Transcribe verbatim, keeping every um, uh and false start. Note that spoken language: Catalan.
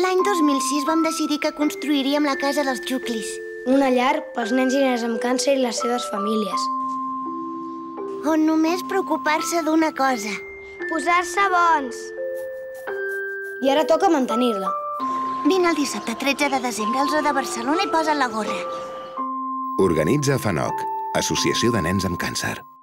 L'any dos mil sis vam decidir que construiríem la casa dels Xuclis. Una llar pels nens i nenes amb càncer i les seves famílies. On només preocupar-se d'una cosa. Posar-se bons. I ara toca mantenir-la. Vine el dissabte tretze de desembre al Zoo de Barcelona i posa't la gorra. Organitza FANOC, Associació de Nens amb Càncer.